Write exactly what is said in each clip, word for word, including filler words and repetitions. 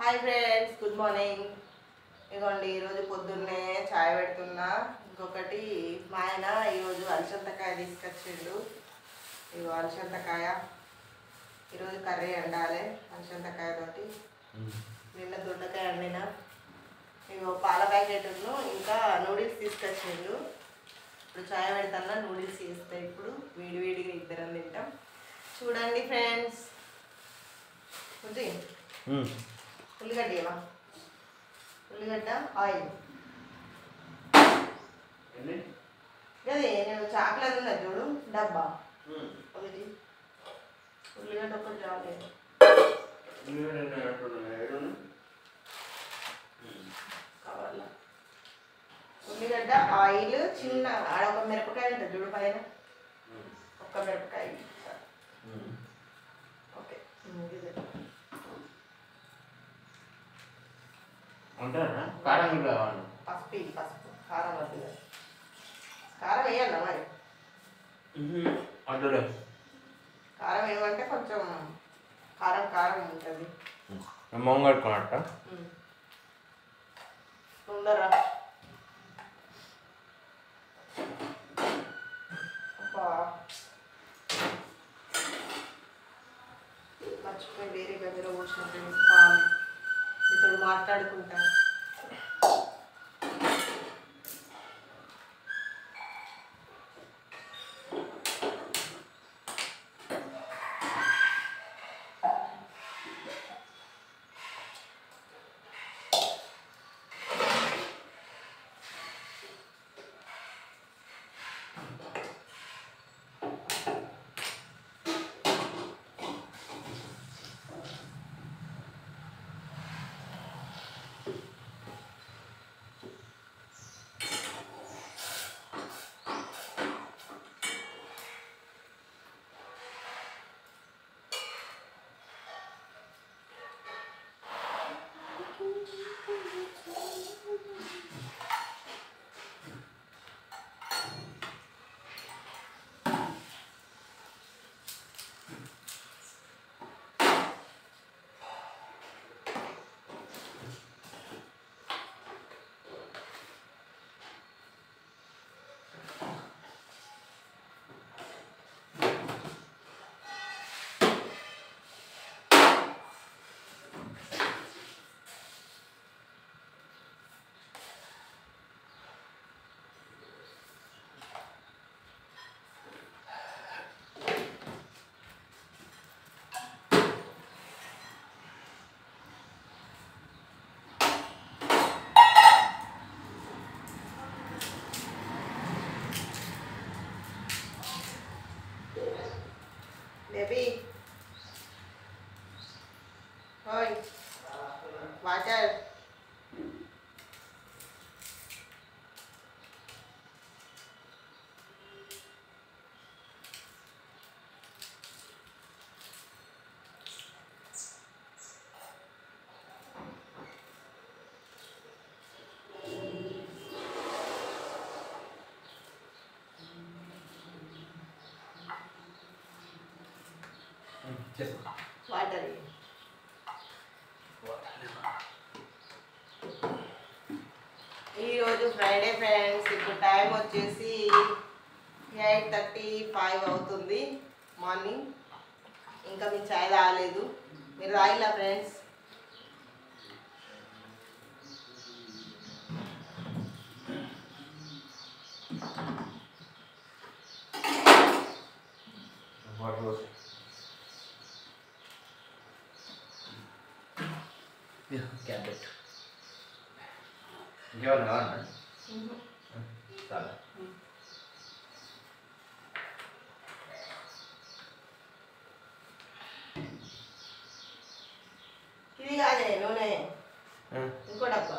Hi friends, good morning. ఇదిగోండి ఈరోజు పొద్దున్నే చాయ్ పెడుతున్నా. ఇంకొకటి మా ఆయన ఈరోజు అలసందకాయ తీసుకొచ్చిండు. ఇగో అలసందకాయ ఈరోజు కర్రీ వండాలి అలసందకాయతోటి. నిన్న దొండకాయ వండిన. ఇగో పాల ప్యాకెట్ను ఇంకా నూడిల్స్ తీసుకొచ్చిండు. ఇప్పుడు చాయ్ పెడతాను, నూడిల్స్ చేస్తాయి. ఇప్పుడు వేడి వేడిగా ఇద్దరం తింటాం. చూడండి ఫ్రెండ్స్. ఉంది ఉల్లిగడ్డ ఏమా ఉల్లిగడ్డ ఆయిల్ అదే నేను చాక్లెట్ ఉన్నది చూడు డబ్బా ఒకటి ఉల్లిగడ్డ ఒకటి రాలేదు. కవర్లా ఉల్లిగడ్డ ఆయిల్ చిన్న ఆడ ఒక మిరపకాయ ఉంటుంది చూడు పైన ఒక్క మిరపకాయ. ఓకే పసుపు పసుపు కారం వద్దు. కారం వేయాల మరి. కారం ఏమంటే కొంచెం కారం కారం ఉంటుంది. మొంగడుకున్నట్ట ముందరా మర్చిపోయి వేరే గదిలో కూర్చుంటాను. పాలు ఇప్పుడు మాట్లాడుకుంటా. Baby, oi, water. వాటర్ ఈరోజు ఫ్రైడే ఫ్రెండ్స్. ఇప్పుడు టైం వచ్చేసి ఎయిట్ థర్టీ ఫైవ్ అవుతుంది మార్నింగ్. ఇంకా మీ చాయ్ తాగలేదు. మీరు తాగిలా ఫ్రెండ్స్? క్యాబెట్ ఇంకేమన్నా కావాలన్నా? చాలా ఇది కాదే నూనె, ఇంకో డబ్బా.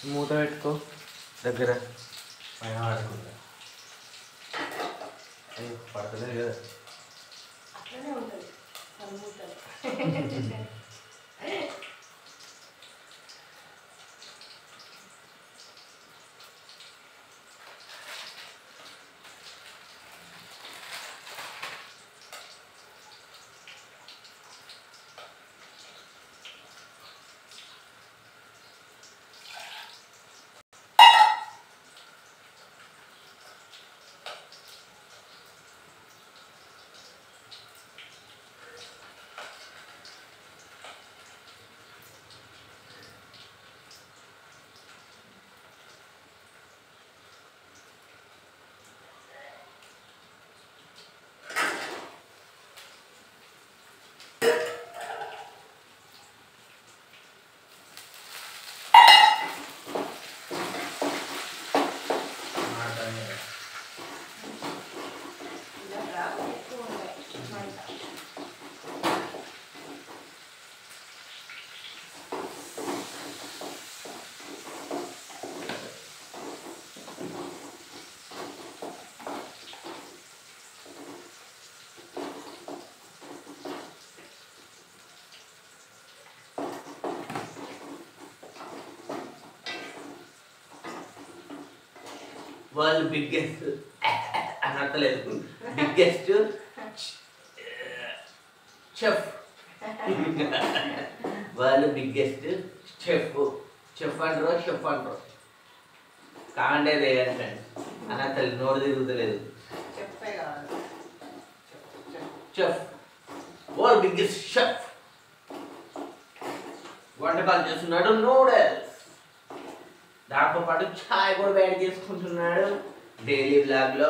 మూత పెట్టుకో దగ్గర పైన పడుకుంటా పడతలేదు కదా అట్లనే ఉంటుంది అనుకుంటాను. వాళ్ళు బిగ్గెస్ట్ అని అర్థలేదు బిగ్గెస్ట్ చెఫ్ వాళ్ళు బిగ్గెస్ట్ చెఫ్ చెఫ్ అంటారు షెఫ్ అంటారు కాండేది అంటే అని అర్థలేదు నోరు తిరుగుతలేదు చెప్పే కావాలి చెఫ్ వాళ్ళు బిగ్గెస్ట్ షెఫ్ వంటకాలు చేస్తున్నాడు నూడిల్స్ దాంతో పాటు ఛాయ్ కూడా వేడి చేసుకుంటున్నాడు డైలీ బ్లాగ్ లో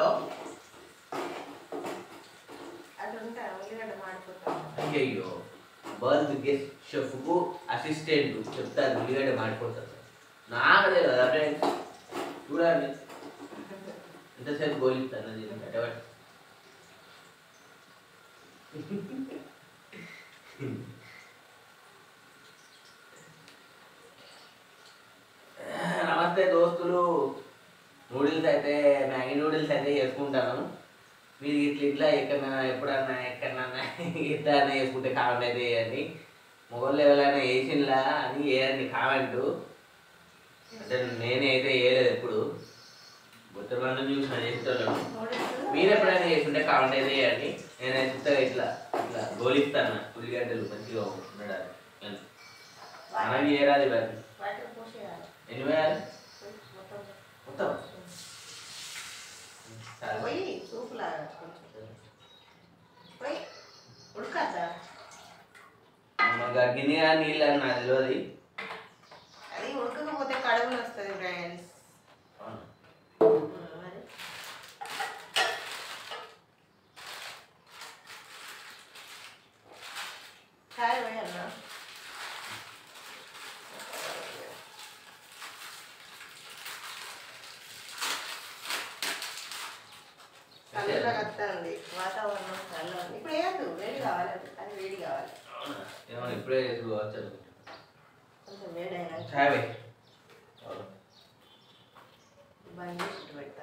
అయ్యో వరల్డ్ బిగ్గెస్ట్ షెఫ్ కు అసిస్టెంట్ చెప్తారు ఉల్లిగడ్డ మాడిపోతారు నాకు తెలియదు కదా ఫ్రెండ్స్ చూడండి ఎంతసేపు గోలిస్తాను అది కట్టబట్టి నమస్తే దోస్తులు నూడిల్స్ అయితే మ్యాగీ నూడిల్స్ అయితే చేసుకుంటాను మీరు ఇట్లా ఇట్లా ఎక్కడన్నా ఎప్పుడన్నా ఎక్కడన్నా ఇట్లా చేసుకుంటే కామెంట్ అయితే వేయండి మొగోళ్ళు ఎవరైనా వేసిండ్లా అని వేయండి కామెంట్ అంటే నేనైతే వేయలేదు ఎప్పుడు మొత్తం మంది చూసిన చేసేటోళ్ళను మీరు ఎప్పుడైనా చేసుకుంటే కామెంట్ అయితే వేయండి నేనైతే ఇట్లా ఇట్లా ఇట్లా గోలిస్తాను ఉల్లిగడ్డలు మంచిగా ఉండడానికి మనకి ఏరాది ఇవన్నీ ఎన్ని వేయాలి మొత్తం పోయి సూపులాగా కొంచెం పోయి ఉడకద్దా గిన్నె నీళ్ళు అని నాకు తెలియదు అది ఉడకకపోతే కడుపులు వస్తుంది ఫ్రెండ్స్ మరి చాయ్ పోయన్నా చల్లగా వస్తుంది వాతావరణం చల్లగా ఉంది ఇప్పుడు వేయద్దు వేడి కావాలి అది వేడి కావాలి ఏమన్నా ఇప్పుడే చేసుకోవచ్చు కొంచెం వేడి అయినా చాయ్ పోయి బంద్ చేసి పెడతా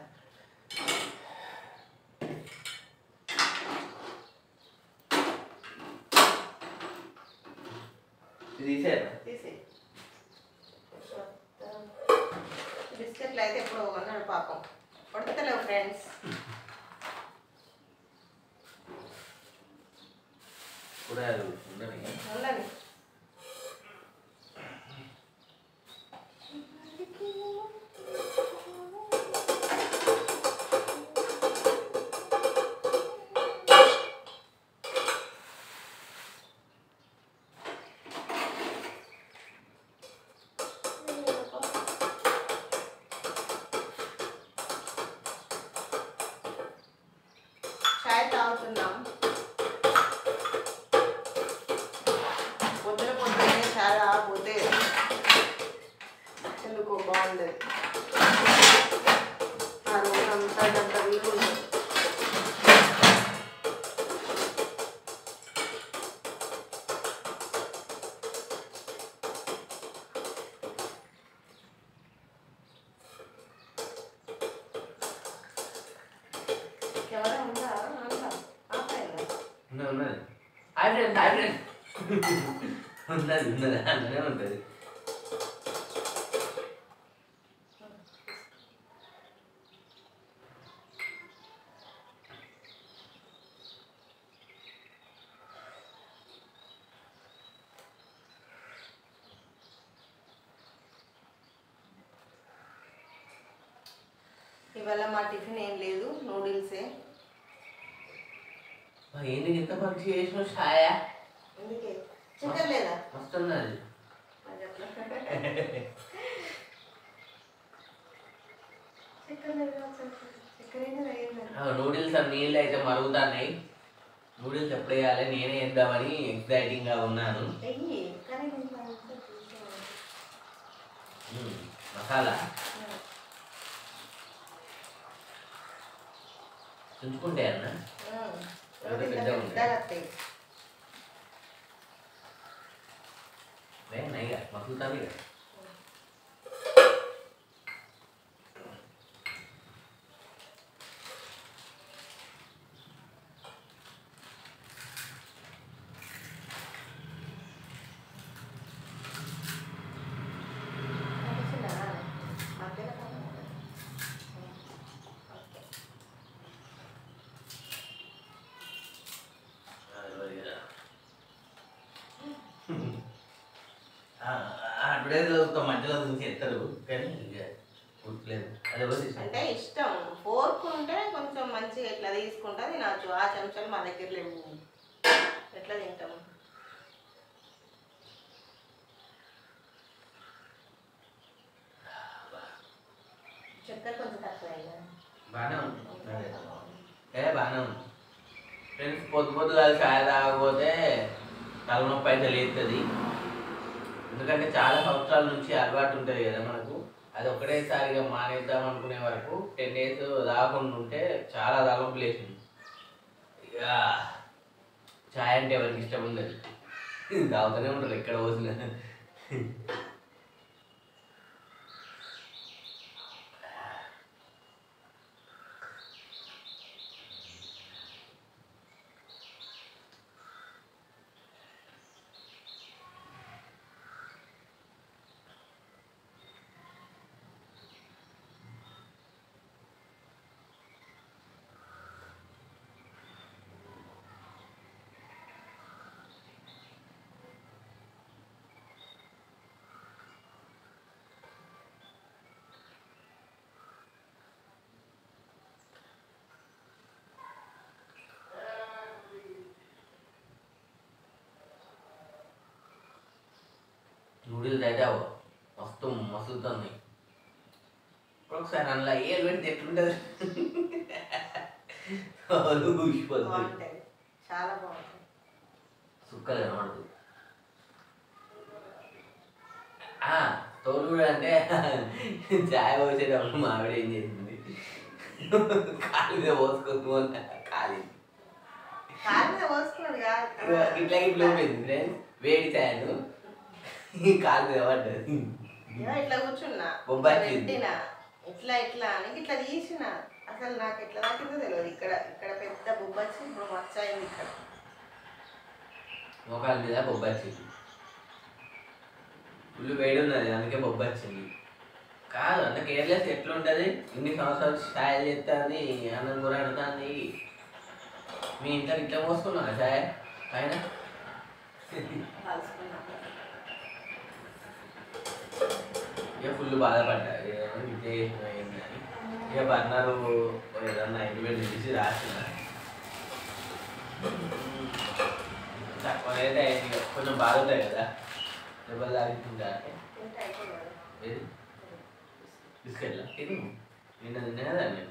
తీసేరా తీసి బిస్కెట్లు అయితే ఎప్పుడు కొన్నాడు పాపం పడుతలేవు ఫ్రెండ్స్ కూడా ఉండని ఉండని చాయ్ తాగుతున్నాం పొద్దున పొద్దున్నే చాయ్ తాగకపోతే ఎందుకో బాగుండదు ఆ రోజు అంతా గంట వీలు ఉంటుంది ఉన్నది ఉన్నది హాయ్ ఫ్రెండ్స్ హాయ్ ఫ్రెండ్స్ ఉన్నది ఉన్నది అందులోనే ఉంటుంది. ఇవాళ మా టిఫిన్ ఏం లేదు, నూడిల్సే. ఏంటి ఇంత మంచి చేసిన ఛాయ ఎందుకే చికెన్ లేదా? మస్తు ఉన్నది. నూడిల్స్ నీళ్ళు అయితే మరుగుతున్నాయి. నూడిల్స్ ఎప్పుడు వేయాలి నేనే వేద్దామని ఎక్సైటింగ్ గా ఉన్నాను. మసాలా చుంచుకుంటే అన్న నైగా మసులుతాను ఇక. అడ్వర్టైజ్ మధ్యలో గురించి ఎత్తారు కానీ ఇక గుర్తులేదు. అదే అంటే ఇష్టం ఫోర్క్ ఉంటే కొంచెం మంచిగా ఎట్లా తీసుకుంటా తినచ్చు. ఆ చెంచాలు మా దగ్గర లేవు, ఎట్లా తింటాము? చక్కెర కొంచెం తక్కువ బాగానే ఉంది. ఏ బాగానే ఉంది ఫ్రెండ్స్. పొద్దు పొద్దుగా ఛాయ్ తాగకపోతే తలనొప్పి అయితే లేస్తుంది. ఎందుకంటే చాలా సంవత్సరాల నుంచి అలవాటు ఉంటుంది కదా మనకు. అది ఒకటేసారిగా మానేద్దాం అనుకునే వరకు టెన్ డేస్ రాకుండా ఉంటే చాలా తలనొప్పి లేచింది. ఇక ఛాయ్ అంటే ఎవరికి ఇష్టం ఉండదు, తాగుతూనే ఉంటారు ఎక్కడ పోసిన. నూడిల్స్ అయితే మస్తు మసులుతుంది. ఇప్పుడు ఒకసారి అందులో ఏళ్ళు పెడితే ఎట్లుంటుంది? చాలా బాగుంటుంది. సుక్కలు కనబడుతుంది. తోలు కూడా అంటే చాయ్ పోసేటప్పుడు మావిడ ఏం చేసింది, కాలు మీద పోసుకొని కాలి ఇట్లా ఇట్లా పోయింది ఫ్రెండ్స్. వేడి చాయను కాలు మీద పడ్డది. ఇట్లా కూర్చున్నా పెట్టినా ఇట్లా ఇట్లా అని ఇట్లా తీసిన. అసలు నాకు ఎట్లా దాకిందో తెలియదు. ఇక్కడ ఇక్కడ పెద్ద బొబ్బచ్చి ఇప్పుడు మచ్చయింది. ఇక్కడ మోకాల మీద బొబ్బచ్చింది. ఫుల్ వేడి ఉన్నది అందుకే బొబ్బచ్చింది. కాదు అంత కేర్లెస్ ఎట్లుంటుంది? ఇన్ని సంవత్సరాలు ఛాయ్ చేస్తుంది, అన్నం కూర ఆడుతుంది. మీ ఇంట్లో ఇట్లా పోసుకున్నా ఛాయ్ పైన ఇక ఫుల్ బాధపడ్డా ఇట్లా చేసిన ఏంటని. ఇక బర్నరు ఏదన్నా ఇంటిమేట్ తీసి రాసిన. తక్కువనైతే అయింది. కొంచెం బాగుంటాయి కదా దెబ్బలు తాగుతుంటా. బిస్కెట్లా తిను నిన్న తిన్నా కదా నేను.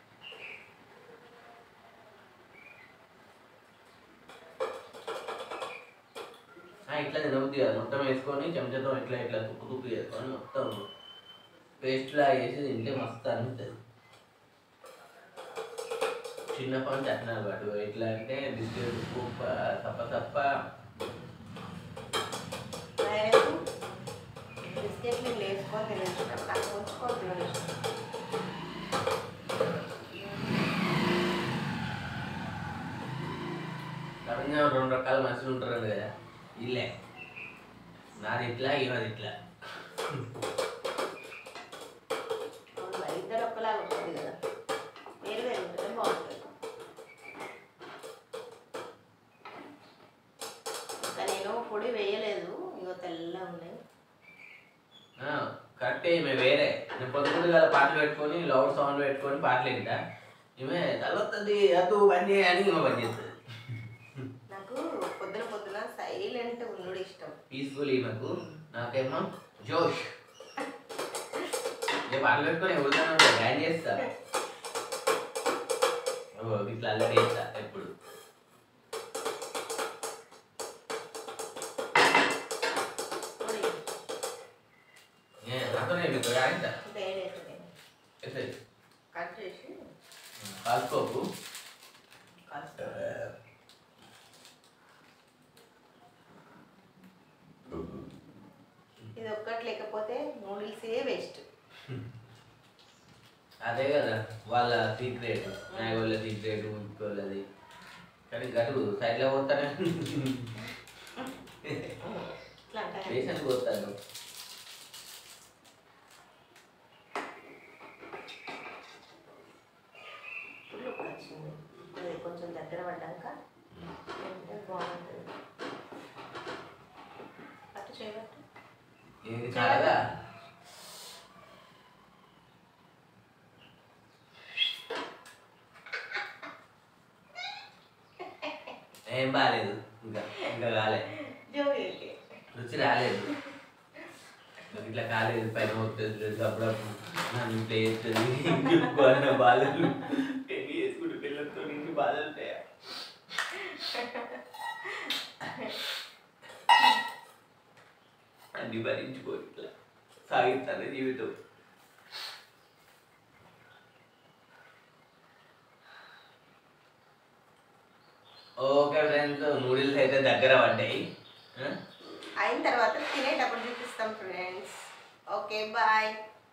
ఇట్లా తినబుద్ది కాదు. మొత్తం వేసుకొని చెంచాతో ఇట్లా ఇట్లా తుప్పు తుప్పు చేసుకొని మొత్తం పేస్ట్లా వేసి తింటే మస్తు అనిపిస్తుంది. చిన్నప్పటి నుంచి అట్లా అలవాటు. ఎట్లా అంటే బిస్కెట్ ఉప్పు తప్ప తప్ప బిస్కెట్లు వేసుకొని తినేస్తాం. నాకు ఉంచుకొని తినేస్తాం. ప్రపంచంలో రెండు రకాల మనుషులు ఉంటారు కదా, ఇల్లే నాది ఇట్లా ఇవది ఇట్లా. ఇద్దరు ఒక్కలాగా ఉంటుంది కదా, వేరు వేరు ఉంటుంది బాగుంటుంది. ఇంకా నేను పొడి వేయలేదు, ఇగో తెల్ల ఉన్నాయి. కరెక్టే, ఈమె వేరే. నేను పొద్దున్న కదా పాటలు పెట్టుకొని లౌడ్ సౌండ్ పెట్టుకొని పాటలు వింటా, ఈమె తలొస్తుంది అటు బంద్ అని ఈమె బంద్ చేస్తుంది. నాకు పొద్దున పొద్దున సైలెంట్ ఉండు ఇష్టం, పీస్ఫుల్. ఈమెకు నాకేమో జోష్. నేను పాటలు పెట్టుకొని ఎవరితో డ్యాన్స్ చేస్తా, ఇట్లా అల్లరి చేస్తా ఎప్పుడు. నాతోనే మీకు ఆడిందా కట్ చేసి కాసుకోకు. ఇది ఒక్కటి లేకపోతే నూడిల్సే వేస్ట్. అదే కదా వాళ్ళ సీక్రెట్, వాళ్ళ సీక్రెట్ వాళ్ళది. కానీ గటు సైడ్లో పోతానే వేసానికి పోతాను. కొంచెం దగ్గర పడ్డాక బాగుంటుంది. అటు చేయబట్టు ఇది కాదా ఏం బాగాలేదు, ఇంకా ఇంకా కాలే, రుచి రాలేదు. ఇట్లా కాలేదు, పైన వస్తుంది అప్పుడప్పుడు నన్ను ప్లేస్తుంది బాధలు పెళ్లి చేసుకుంటే పిల్లలతో ఇంటి బాధలు ఉంటాయా. అన్ని భరించుకో, ఇట్లా సాగిస్తాను జీవితం. ఓకే ఫ్రెండ్స్, నూడిల్స్ అయితే దగ్గర పడ్డాయి. అయిన తర్వాత తినేటప్పుడు చూపిస్తాం ఫ్రెండ్స్. Okay bye.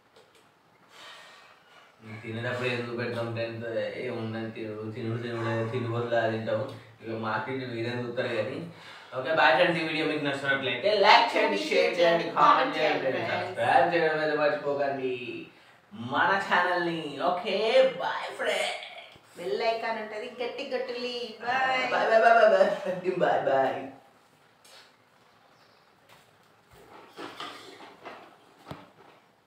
తినేటప్పుడు ఎందుకు పెడతాం ఫ్రెండ్స్, ఏముందని తినుడు తినుడు తినుడు తినబోతులు అది తింటాము. ఇక మార్కెట్ మీరే చూస్తారు కానీ. ఓకే బాయ్ ఫ్రెండ్స్, ఈ వీడియో మీకు నచ్చినట్లయితే లైక్ చేయండి, షేర్ చేయండి, కామెంట్ చేయండి, సబ్స్క్రైబ్ చేయడం అయితే మర్చిపోకండి మన ఛానల్ని. Okay bye friends. Bell icon ఉంటుంది, గట్టి గట్టులి. Bye bye bye bye bye bye bye.